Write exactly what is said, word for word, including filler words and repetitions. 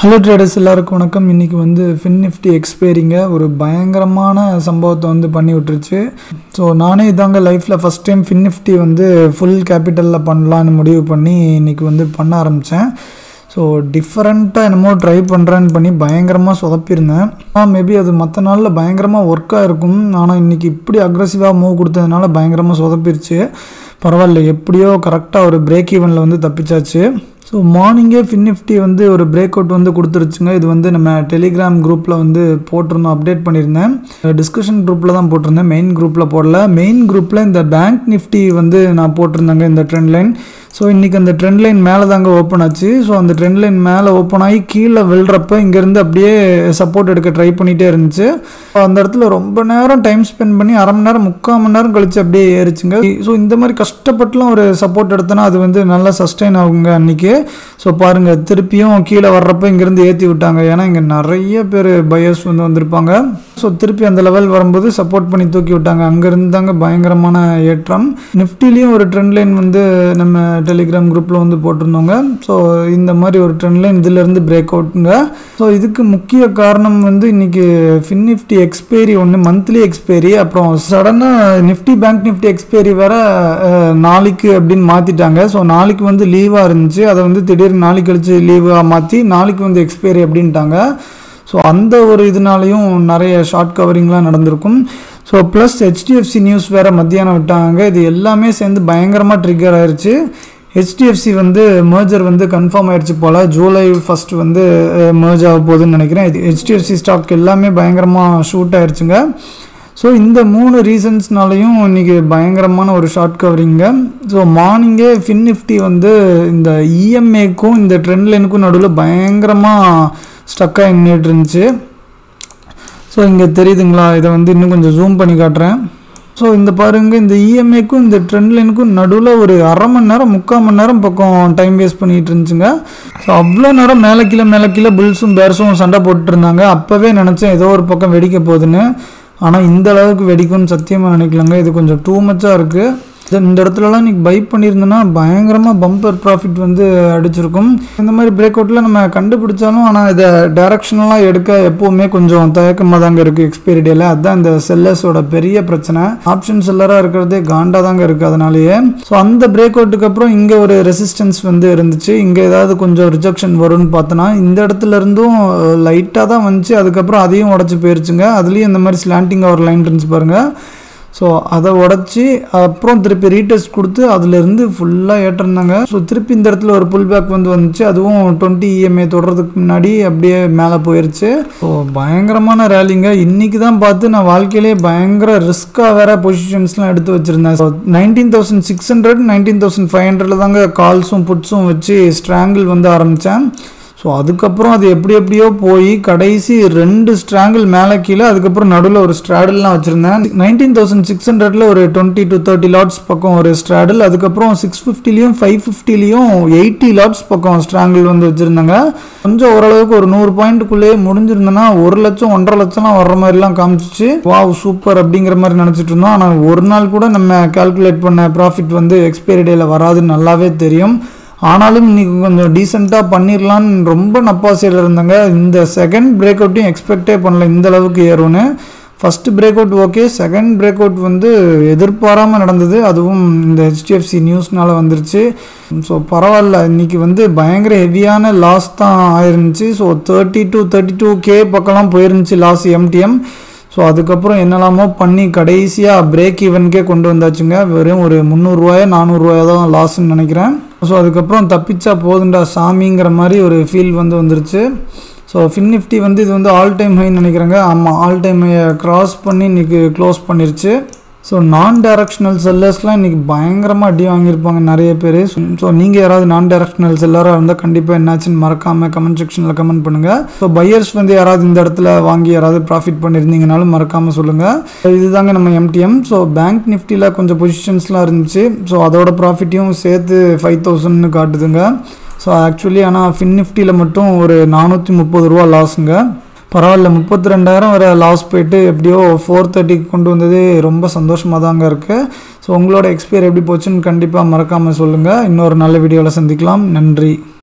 Hello traders எல்லாருக்கும் வணக்கம். இன்னைக்கு வந்து BankNifty எக்ஸ்பைரிங்க ஒரு பயங்கரமான சம்பவத்தை வந்து பண்ணி விட்டுருச்சு. ஸோ நானே இதாங்க லைஃப்பில் ஃபஸ்ட் டைம் BankNifty வந்து ஃபுல் கேபிட்டலில் பண்ணலான்னு முடிவு பண்ணி இன்னைக்கு வந்து பண்ண ஆரம்பித்தேன். ஸோ டிஃப்ரெண்ட்டாக என்னமோ ட்ரை பண்ணுறேன்னு பண்ணி பயங்கரமாக சொதப்பியிருந்தேன். ஆனால் மேபி அது மற்ற நாளில் பயங்கரமாக ஒர்க்காக இருக்கும். ஆனால் இன்றைக்கி இப்படி அக்ரெசிவாக மூவ் கொடுத்ததுனால பயங்கரமாக சொதப்பிருச்சு. பரவாயில்ல, எப்படியோ கரெக்டாக ஒரு பிரேக் ஈவனில் வந்து தப்பிச்சாச்சு. ஸோ மார்னிங்கே BankNifty வந்து ஒரு பிரேக் அவுட் வந்து கொடுத்துருச்சுங்க. இது வந்து நம்ம டெலிகிராம் குரூப்பில் வந்து போட்டிருந்தோம், அப்டேட் பண்ணியிருந்தேன். டிஸ்கஷன் குரூப்பில் தான் போட்டிருந்தேன், மெயின் குரூப்பில் போடல. மெயின் குரூப்பில் இந்த BankNifty வந்து நான் போட்டிருந்தேங்க இந்த ட்ரெண்ட் லைன். ஸோ இன்றைக்கி அந்த ட்ரெண்ட் லைன் மேலே தாங்க ஓப்பன் ஆச்சு. ஸோ அந்த ட்ரெண்ட் லைன் மேலே ஓப்பன் ஆகி கீழே விழுறப்ப இங்கேருந்து அப்படியே சப்போர்ட் எடுக்க ட்ரை பண்ணிகிட்டே இருந்துச்சு. அந்த இடத்துல ரொம்ப நேரம் டைம் ஸ்பெண்ட் பண்ணி அரை மணி நேரம் முக்கால் மணி நேரம் கழிச்சு அப்படியே ஏறிச்சுங்க. ஸோ இந்த மாதிரி கஷ்டப்பட்டுலாம் ஒரு சப்போர்ட் எடுத்தோன்னா அது வந்து நல்லா சஸ்டெயின் ஆகுங்க அன்றைக்கி. ஸோ பாருங்கள், திருப்பியும் கீழே வர்றப்ப இங்கேருந்து ஏற்றி விட்டாங்க. ஏன்னா இங்கே நிறைய பேர் பையர்ஸ் வந்து வந்திருப்பாங்க. ஸோ திருப்பி அந்த லெவல் வரும்போது சப்போர்ட் பண்ணி தூக்கி விட்டாங்க. அங்கேருந்து தாங்க பயங்கரமான ஏற்றம். நிஃப்டிலையும் ஒரு ட்ரெண்ட் லைன் வந்து நம்ம டெலிகிராம் குரூப்பில் வந்து போட்டிருந்தோங்க. ஸோ இந்த மாதிரி ஒரு ட்ரெண்ட் லைன் இதிலேருந்து பிரேக் அவுட்டுங்க. ஸோ இதுக்கு முக்கிய காரணம் வந்து இன்றைக்கி BankNifty எக்ஸ்பைரி ஒன்று, மந்த்லி எக்ஸ்பைரி. அப்புறம் சடனாக நிஃப்டி BankNifty எக்ஸ்பைரி வேறு நாளைக்கு அப்படின்னு மாற்றிட்டாங்க. ஸோ நாளைக்கு வந்து லீவாக இருந்துச்சு, அதை வந்து திடீர்னு நாளைக்கு கழிச்சு லீவாக மாற்றி நாளைக்கு வந்து எக்ஸ்பைரி அப்படின்ட்டாங்க. ஸோ அந்த ஒரு இதனாலையும் நிறைய ஷார்ட் கவரிங்லாம் நடந்திருக்கும். So plus H D F C news வேறு மத்தியானம் விட்டாங்க. இது எல்லாமே சேர்ந்து பயங்கரமாக ட்ரிகர் ஆயிடுச்சு. H D F C வந்து மர்ஜர் வந்து கன்ஃபார்ம் ஆயிடுச்சு போல். ஜூலை ஃபஸ்ட் வந்து மர்ஜ் ஆக போகுதுன்னு நினைக்கிறேன். இது H D F C stock எல்லாமே பயங்கரமாக ஷூட் ஆயிடுச்சுங்க. ஸோ இந்த மூணு ரீசன்ஸ்னாலையும் இன்றைக்கி பயங்கரமான ஒரு ஷார்ட் கவரிங்க. ஸோ மார்னிங்கே BankNifty வந்து இந்த E M Aக்கும் இந்த ட்ரெண்ட் லைனுக்கும் நடுவில் பயங்கரமாக ஸ்டக்காக நின்றுட்டு இருந்துச்சு. ஸோ இங்கே தெரியுதுங்களா, இதை வந்து இன்னும் கொஞ்சம் ஜூம் பண்ணி காட்டுறேன். ஸோ இந்த பாருங்கள், இந்த E M Aக்கும் இந்த ட்ரெண்ட் லைனுக்கும் நடுவில் ஒரு அரை மணி நேரம் முக்கால் மணி நேரம் பக்கம் டைம் வேஸ்ட் பண்ணிகிட்டு இருந்துச்சுங்க. ஸோ அவ்வளோ நேரம் மேலே கீழே மேலே கீழே புல்ஸும் பேர்ஸும் சண்டை போட்டுட்டு இருந்தாங்க. அப்போவே நினச்சேன் ஏதோ ஒரு பக்கம் வெடிக்க போகுதுன்னு. ஆனால் இந்த அளவுக்கு வெடிக்கும்னு சத்தியமாக நினைக்கலங்க. இது கொஞ்சம் டூ மச்சாக இருக்குது. இந்த இடத்துலலாம் இன்றைக்கி பை பண்ணியிருந்தோன்னா பயங்கரமாக பம்பர் ப்ராஃபிட் வந்து அடிச்சிருக்கும். இந்த மாதிரி பிரேக் அவுட்டில் நம்ம கண்டுபிடிச்சாலும் ஆனால் இதை டைரக்ஷனலாக எடுக்க எப்போவுமே கொஞ்சம் தயக்கமாக தாங்க இருக்குது எக்ஸ்பைரி டேயில். அதுதான் இந்த செல்லர்ஸோட பெரிய பிரச்சனை. ஆப்ஷன் செல்லராக இருக்கிறதே காண்டாக தாங்க இருக்குது அதனாலேயே. ஸோ அந்த பிரேக் அவுட்டுக்கு அப்புறம் இங்கே ஒரு ரெசிஸ்டன்ஸ் வந்து இருந்துச்சு. இங்கே ஏதாவது கொஞ்சம் ரிஜெக்ஷன் வரும்னு பார்த்தோன்னா இந்த இடத்துல இருந்தும் லைட்டாக தான் வந்துச்சு. அதுக்கப்புறம் அதையும் உடச்சி போயிருச்சுங்க. அதுலேயும் இந்த மாதிரி ஸ்லாண்டிங் ஒரு லைன் இருந்துச்சு பாருங்கள். ஸோ அதை உடச்சி அப்புறம் திருப்பி ரீடெஸ்ட் கொடுத்து அதிலேருந்து ஃபுல்லாக ஏற்றிருந்தாங்க. ஸோ திருப்பி இந்த இடத்துல ஒரு புல் பேக் வந்து வந்துச்சு. அதுவும் டுவெண்ட்டி E M A தொடர்றதுக்கு முன்னாடி அப்படியே மேலே போயிடுச்சு. ஸோ பயங்கரமான ரேலிங்க. இன்றைக்கி தான் பார்த்து நான் வாழ்க்கையிலே பயங்கர ரிஸ்க்காக வேறு பொசிஷன்ஸ்லாம் எடுத்து வச்சுருந்தேன். So nineteen thousand six hundred nineteen thousand five ஹண்ட்ரடில் தாங்க கால்ஸும் புட்ஸும் வச்சு ஸ்ட்ராங்கிள் வந்து ஆரம்பித்தேன். ஸோ அதுக்கப்புறம் அது எப்படி எப்படியோ போய் கடைசி ரெண்டு ஸ்ட்ராங்கிள் மேலே கீழே, அதுக்கப்புறம் நடுவில் ஒரு ஸ்ட்ராடில்லாம் வச்சுருந்தேன். நைன்டீன் தௌசண்ட் சிக்ஸ் ஹண்ட்ரடில் ஒரு டுவெண்ட்டி டு தேர்ட்டி லாட்ஸ் பக்கம் ஒரு ஸ்ட்ராடில், அதுக்கப்புறம் சிக்ஸ் ஃபிஃப்டிலையும் ஃபைவ் ஃபிஃப்டிலையும் எயிட்டி லாட்ஸ் பக்கம் ஸ்ட்ராங்கிள் வந்து வச்சுருந்தாங்க. கொஞ்சம் ஓரளவுக்கு ஒரு நூறு பாயிண்ட்டுக்குள்ளேயே முடிஞ்சிருந்தேன்னா ஒரு லட்சம் ஒன்றரை லட்சம்லாம் வர்ற மாதிரிலாம் காமிச்சிச்சு. வாவ் சூப்பர் அப்படிங்கிற மாதிரி நினச்சிட்டு இருந்தோம். ஆனால் ஒரு நாள் கூட நம்ம கால்குலேட் பண்ண ப்ராஃபிட் வந்து எக்ஸ்பைரி டேயில் வராதுன்னு நல்லாவே தெரியும். ஆனாலும் இன்றைக்கி கொஞ்சம் டீசெண்டாக பண்ணிடலான்னு ரொம்ப நப்பாசையில் இருந்தாங்க. இந்த செகண்ட் பிரேக் அவுட்டையும் எக்ஸ்பெக்டே பண்ணல இந்த அளவுக்கு ஏறும்னு. First break out okay, second break out வந்து எதிர்பாராமல் நடந்தது. அதுவும் இந்த H D F C நியூஸ்னால் வந்துருச்சு. ஸோ பரவாயில்ல, இன்றைக்கி வந்து பயங்கர ஹெவியான லாஸ் தான் ஆயிருந்துச்சு. So thirty two thirty two K பக்கம்லாம் போயிருந்துச்சு loss M T M. So அதுக்கப்புறம் என்னெல்லாமோ பண்ணி கடைசியாக பிரேக் ஈவனுக்கே கொண்டு வந்தாச்சுங்க. வெறும் ஒரு முந்நூறுரூவாயோ நானூறுரூவாயோ தான் லாஸ்ன்னு நினைக்கிறேன். ஸோ அதுக்கப்புறம் தப்பிச்சா போதுண்டா சாமிங்கிற மாதிரி ஒரு ஃபீல் வந்து வந்துருச்சு. ஸோ BankNifty வந்து இது வந்து ஆல் டைம் ஹைன்னு நினைக்கிறேங்க. ஆமாம், ஆல் டைம் ஹையை க்ராஸ் பண்ணி இன்றைக்கி க்ளோஸ் பண்ணிருச்சு. ஸோ நான் டைரக்ஷனல் செல்லர்ஸ்லாம் இன்றைக்கி பயங்கரமாக அடி வாங்கியிருப்பாங்க நிறைய பேர். ஸோ நீங்கள் யாராவது நான் டைரக்ஷனல் செல்லராக இருந்தால் கண்டிப்பாக என்னாச்சுன்னு மறக்காமல் கமெண்ட் செக்ஷனில் கமெண்ட் பண்ணுங்கள். ஸோ பையர்ஸ் வந்து யாராவது இந்த இடத்துல வாங்கி யாராவது ப்ராஃபிட் பண்ணியிருந்தீங்கனாலும் மறக்காமல் சொல்லுங்கள். இதுதாங்க நம்ம M T M. ஸோ BankNiftyயில் கொஞ்சம் பொசிஷன்ஸ்லாம் இருந்துச்சு. ஸோ அதோட ப்ராஃபிட்டையும் சேர்த்து ஃபைவ் தௌசண்ட்னு காட்டுதுங்க. ஸோ ஆக்சுவலி ஆனால் BankNiftyயில் மட்டும் ஒரு நானூற்றி முப்பது ரூபா லாஸுங்க. பரவாயில்ல, முப்பத்தி ரெண்டாயிரம் வரை லாஸ் போயிட்டு எப்படியோ ஃபோர் தேர்ட்டிக்கு கொண்டு வந்தது ரொம்ப சந்தோஷமாக தாங்க இருக்குது. ஸோ உங்களோட எக்ஸ்பீரியர் எப்படி போச்சுன்னு கண்டிப்பாக மறக்காமல் சொல்லுங்கள். இன்னொரு நல்ல வீடியோவில் சந்திக்கலாம். நன்றி.